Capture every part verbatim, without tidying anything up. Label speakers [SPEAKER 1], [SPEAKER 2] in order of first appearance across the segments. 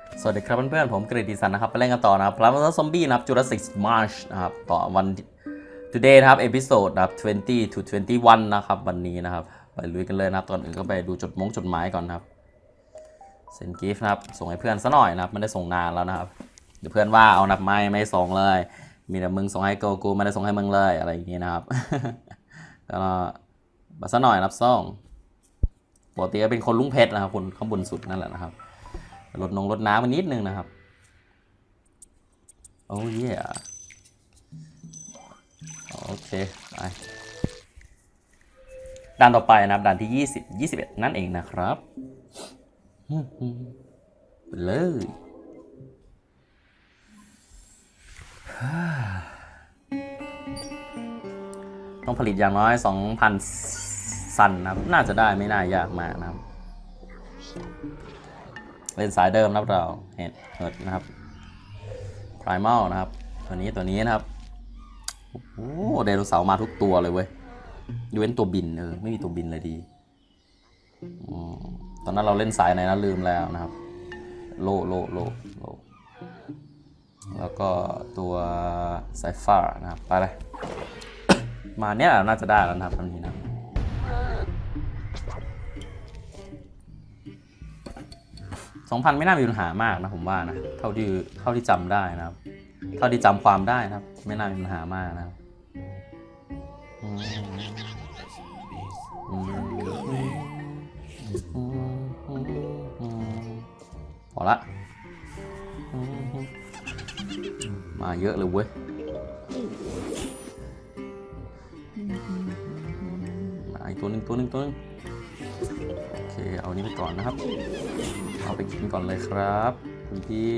[SPEAKER 1] สวัสดีครับเพื่อนๆผมกฤติสันนะครับไปเล่นกันต่อนะครับพลัสซอมบี้นะครับ Jurassic March นะครับต่อวัน today นะครับเอพิโซดนะครับยี่สิบ to ยี่สิบเอ็ดนะครับวันนี้นะครับไปลุยกันเลยนะครับตอนอื่นก็ไปดูจดมงจดหมายก่อนนะครับเซนกิฟต์นะครับส่งให้เพื่อนซะหน่อยนะครับไม่ได้ส่งนานแล้วนะครับเดี๋ยวเพื่อนว่าเอานับไม่ไม่ส่งเลยมีแต่มึงส่งให้กูกูไม่ได้ส่งให้มึงเลยอะไรอย่างงี้นะครับ ก็มาซะหน่อยนับส่งปกติก็เป็นคนลุ้งเพชรนะครับคนข้างบนสุดนั่นแหละนะครับลดนงลดน้ำมานิดนึงนะครับโอ้ยโอเคไปด่านต่อไปนะครับด่านที่ยี่สิบ ยี่สิบเอ็ดนั่นเองนะครับไปเลยต้องผลิตอย่างน้อย สองพัน ซันนะครับน่าจะได้ไม่น่ายากมากนะครับเล่นสายเดิมนะครับเราเห็ดเหิดนะครับ Primal นะครับตัวนี้ตัวนี้นะครับโอ้โหไดโนเสาร์มาทุกตัวเลยเว้ยยกเว้นตัวบินเออไม่มีตัวบินเลยดีตอนนั้นเราเล่นสายไหนนะลืมแล้วนะครับโลโลโลโลแล้วก็ตัวไซฟ้านะครับไปเลยมาเนี้ยน่าจะได้แล้วนะครับตอนนี้นะสองพันไม่น่ามีปัญหามากนะผมว่านะเท่าที่เท่าที่จำได้นะครับเท่าที่จำความได้นะครับไม่น่ามีปัญหามากนะครับพอละมาเยอะเลยเว้ยมาอีกตัวหนึ่งตัวหนึ่งตัวหนึ่งโอเคเอานี้ไปก่อนนะครับเอาไปกินก่อนเลยครับคุณพี่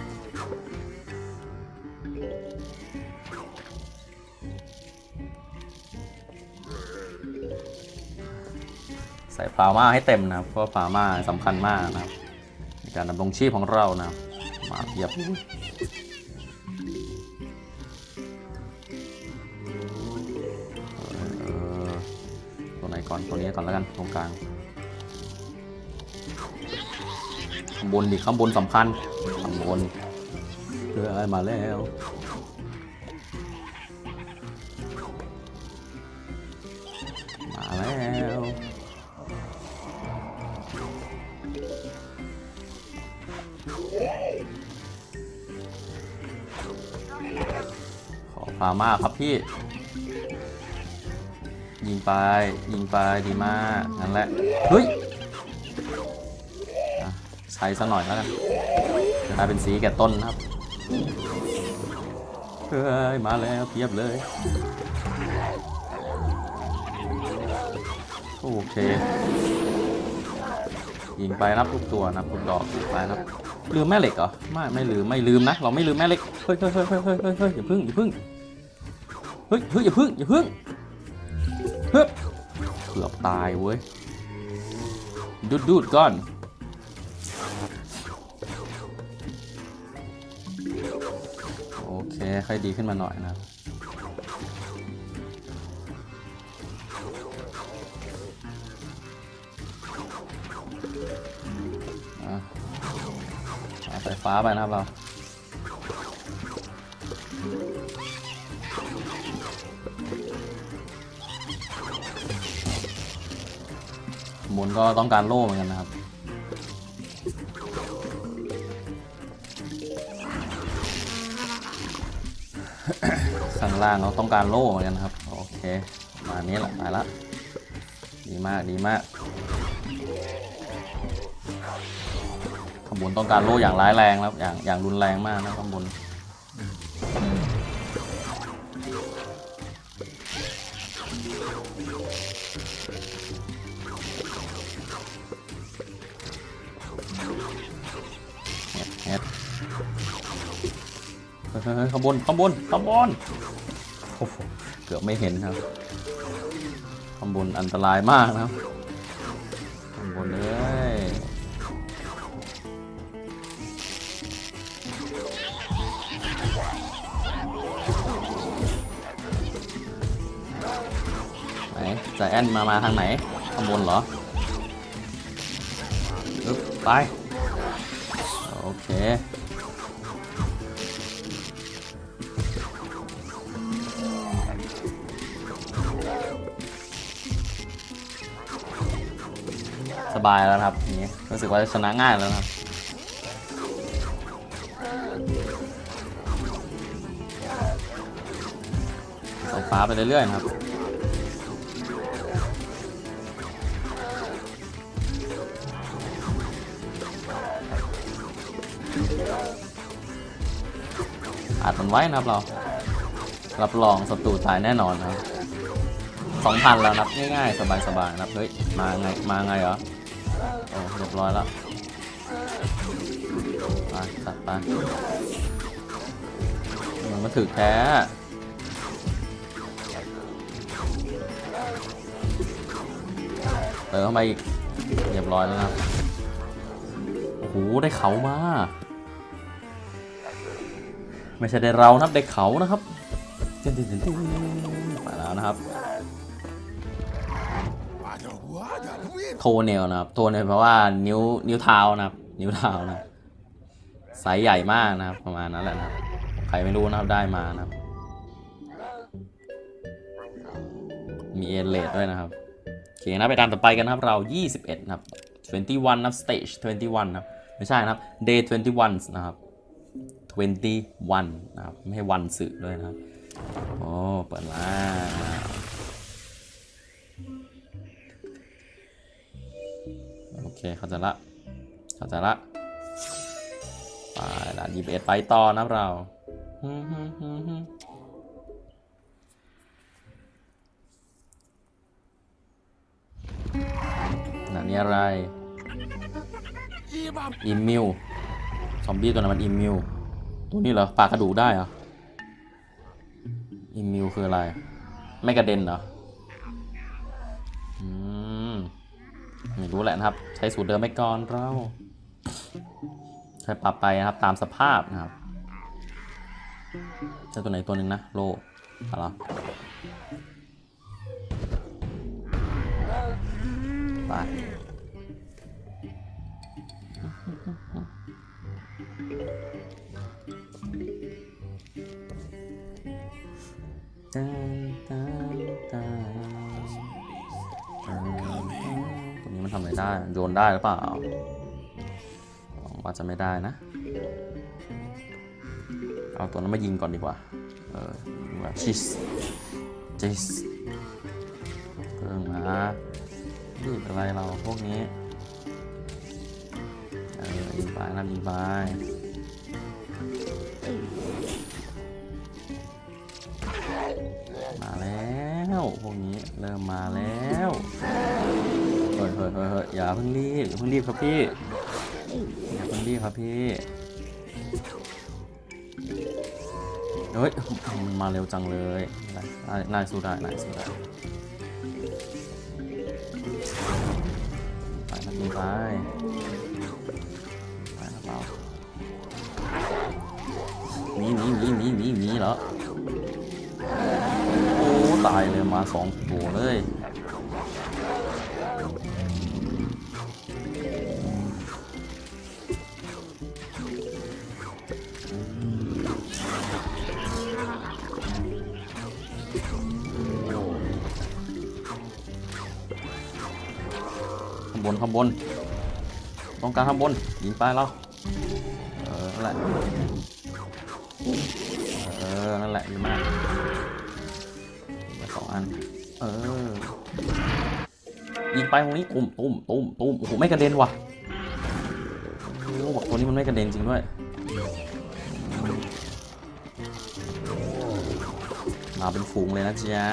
[SPEAKER 1] ใส่พาม่าให้เต็มนะครับเพราะพาม่าสำคัญมากนะครับในการดำรงชีพของเรานะมาเพียบตัวไหนก่อนตัวนี้ก่อนแล้วกันตรงกลางข้างบนดิข้างบนสำคัญข้างบนเพื่ออะไรมาแล้วมาแล้วขอพามาครับพี่ยิงไปยิงไปดีมากนั่นแหละเฮ้ยใช้ซะหน่อยแล้วกันจะกลายเป็นสีแก่ต้นครับเฮ้ยมาแล้วเพียบเลยโอเคยิงไปนับทุกตัวนับทุกดอกไปนับลืมแม่เหล็กเหรอไม่ไม่ลืมไม่ลืมนะเราไม่ลืมแม่เหล็กเฮ้ยเฮ้ยเฮ้ยเฮ้ยเฮ้ยเฮ้ยอย่าพึ่งอย่าพึ่งเฮ้ยเฮ้ยอย่าพึ่งอย่าพึ่งเฮ้ยเกือบตายเว้ยดูดดูดก่อนโอเคค่อยดีขึ้นมาหน่อยนะเอาไฟฟ้าไปนะครับเราบนก็ต้องการโล่เหมือนกันนะครับข้างล่างเราต้องการโล่เหมือนกันครับโอเคมานี้แหละไปละดีมากดีมากข้างบนต้องการโล่อย่างร้ายแรงแล้วอย่างอย่างรุนแรงมากนะข้างบนเฮ้ยข้างบนข้างบนข้างบนโอ้โหเกือบไม่เห็นครับข้างบนอันตรายมากนะครับข้างบนเลยไหนใจแอนมามาทางไหนข้างบนเหรอไป โโอเคสบายแล้วครับนี้รู้สึกว่าชนะง่ายแล้วครับสายฟ้าไปเรื่อยๆนะครับอัดมันไว้นะครับเรารับรองศัตรูตายแน่นอนครับสองพันแล้วนับง่ายๆสบายๆนับเฮ้ยมาไงมาไงเหรอโอ้เรียบร้อยแล้วมาตัดไปมันมาถึกแท้เติมเข้าไปอีกเรียบร้อยแล้วนะโอ้โหได้เขามาไม่ใช่ได้เรานะครับได้เขานะครับมาแล้วนะครับโทเนลนะครับโทเนลแปลว่านิ้วนิ้วเท้านะครับนิ้วเท้านะไซส์ใหญ่มากนะครับประมาณนั้นแหละนะครับใครไม่รู้นะครับได้มานะครับมีเอเลดด้วยนะครับโอเคนะไปตามต่อไปกันนะครับเรายี่สิบเอ็ดนะครับยี่สิบเอ็ดนะครับ stage ยี่สิบเอ็ดนะครับไม่ใช่นะครับ day ยี่สิบเอ็ดนะครับยี่สิบเอ็ดนะครับไม่ให้วันสื่อด้วยนะครับโอ้เปิดมาโอเคเข้าใจละเข้าใจละไปละยี่สิบเอ็ดไปต่อนะเรานั่นนี่อะไรอิมมิวซอมบี้ตัวนั้นมันอิมมิวตัวนี้เหรอปากกระดูกได้เหรออิมมิวคืออะไรไม่กระเด็นเหรออืมไม่รู้แหละนะครับใช้สูตรเดิมไปก่อนเราใช้ปรับไปนะครับตามสภาพนะครับใช้ตัวไหนตัวหนึ่งนะโลอะไรไปตัวนี้มันทำอะไรได้โยนได้หรือเปล่าว่าจะไม่ได้นะเอาตัวนั้นมายิงก่อนดีกว่าเออแบบชิสชิสเพิ่งมารีบอะไรเราพวกนี้เออยิงไปนะยิงไปมาแล้วพวกนี้เริ่มมาแล้วเฮ้ยเฮ้ยเฮ้ยเฮ้ยอย่าเพิ่งรีบอย่าเพิ่งรีบครับพี่อย่าเพิ่งรีบครับพี่เฮ้ยมันมาเร็วจังเลยนายสู้ได้นายสู้ได้ไปนะกินไปไปนะเปล่าหนีหนีหนีหนีหนีหนีเหรอโอ้ตายเลยมาสองตัวเลยข้างบนข้างบนต้องการข้างบนยิงไปแล้วเออนั่นแหละเออนั่นแหละดีมากสองอันเออยิงไปตรงนี้ตุ้มตุ้มตุ้มตุ้มโอ้โหไม่กระเด็นว่ะโอ้บอกตัวนี้มันไม่กระเด็นจริงด้วยมาเป็นฝูงเลยนะจ๊ะ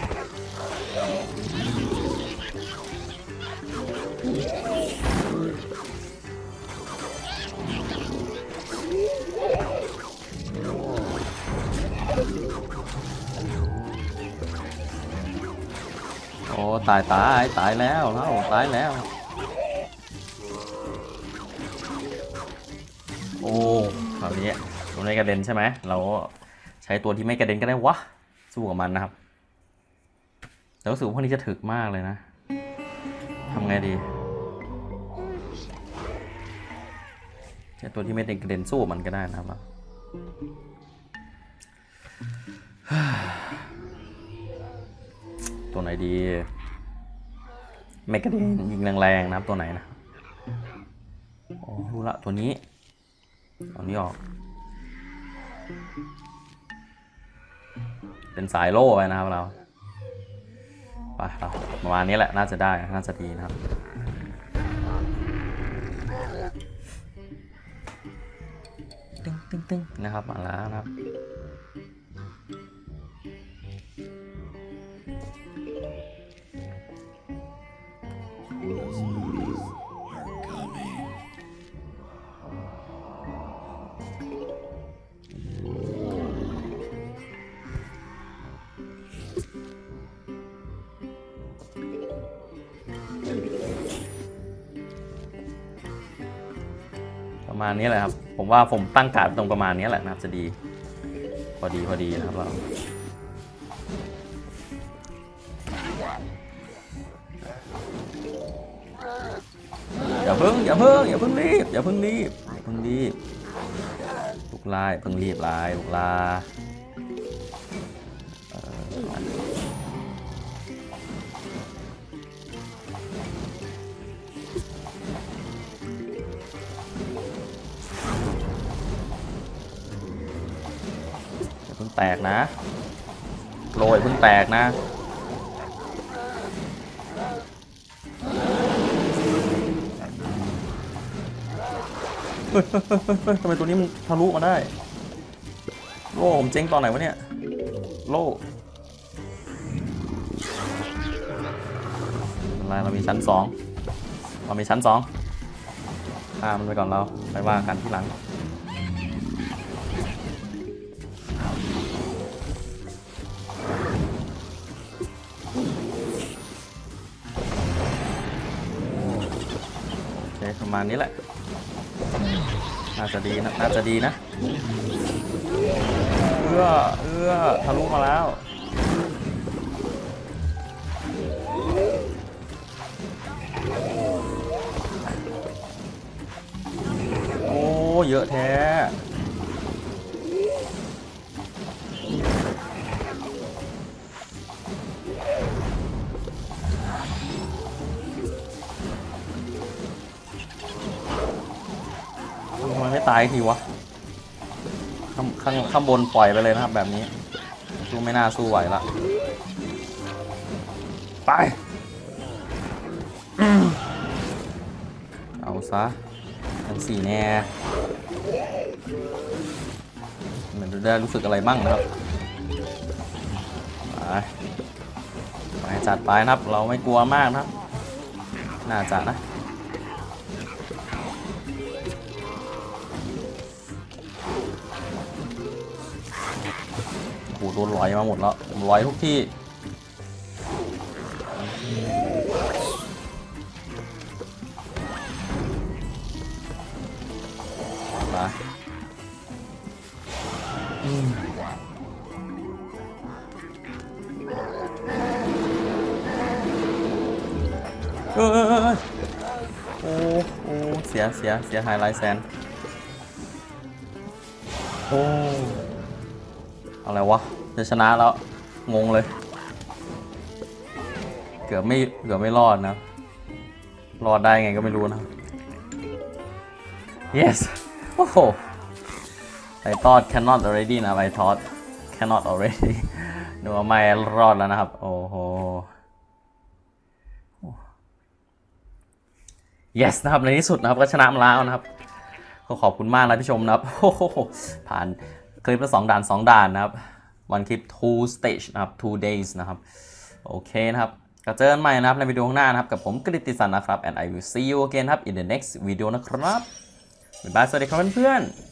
[SPEAKER 1] โอ้ตายตายตายแล้วเล่าตายแล้วโอ้คราวนี้ตัวไม่กระเด็นใช่ไหมเราใช้ตัวที่ไม่กระเด็นก็ได้วะสู้กับมันนะครับแต่รู้สึกว่าพวกนี้จะถึกมากเลยนะทำไงดีใช้ตัวที่ไม่ได้กระเด็นสู้มันก็ได้นะครับตัวไหนดีไม่กระเด็นยิงแรงๆนะครับตัวไหนนะอ๋อรู้ละตัวนี้ตัวนี้ออกเป็นสายโล่ไปนะครับเราไปเราประมาณนี้แหละน่าจะได้น่าจะดีนะครับตึ้งตึ้งตึ้งนะครับมาแล้วนะครับประมาณนี้แหละครับผมว่าผมตั้งการ์ดตรงประมาณนี้แหละนะครับจะดีพอดีพอดีนะครับเราอย่าเพิ่งอย่าเพิ่งอย่าเพิ่งรีบอย่าเพิ่งรีบอย่าเพิ่งรีบลุกลายเพิ่งรีบลายลุกลาเพิ่งแตกนะโรยเพิ่งแตกนะเฮ้ยเฮ้ยทำไมตัวนี้มันทะลุมาได้โล่ผมเจ๊งตอนไหนวะเนี่ยโล่อะไรเรามีชั้นสองเรามีชั้นสองฆ่ามันไปก่อนเราไปว่ากันที่หลังประมาณนี้แหละน่าจะดีนะน่าจะดีนะเอื้อเอื้อทะลุมาแล้วโอ้เยอะแท้ทำไมไม่ตายทีวะข้างข้างข้างบนปล่อยไปเลยนะครับแบบนี้สู้ไม่น่าสู้ไหวละไปเอาซะทั้งสี่แน่เหมือนได้รู้สึกอะไรบ้างนะครับไปไปจัดไปนะครับเราไม่กลัวมากนะครับน่าจะนะโอ้โหโดนลอยมาหมดแล้วลอยทุกที่มาเออโอ้โอ้เสียเสียเสียหายหลายแสนโอ้อะไรวะจะชนะแล้วงงเลยเกือบไม่เกือบไม่รอดนะรอดได้ไงก็ไม่รู้นะ yes โอ้โห I thought cannot already นะ I thought cannot already ดูว่าไม่รอดแล้วนะครับโอ้โห yes นะครับในที่สุดนะครับก็ชนะมาแล้วนะครับก็ขอบคุณมากนะพี่ชมนะครับโอ้โหผ่านคลิปละสองด่านสองด่านนะครับวันคลิป two stage นะครับ two days นะครับโอเคนะครับก็เจอกันใหม่นะครับในวิดีโอข้างหน้านะครับกับผมกฤติสันนะครับ and I will see you again ครับ in the next video นะครับบ๊ายบายสวัสดีครับเพื่อนๆ